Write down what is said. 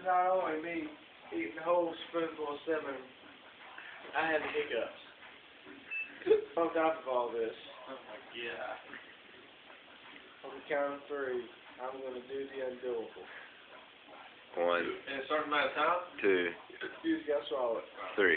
is not only me eating the whole spoonful of cinnamon. I had the hiccups. On top of all this. Oh my god. On the count of 3, I'm going to do the undoable. 1, In a certain amount of time? 2, You just got to swallow it. 3.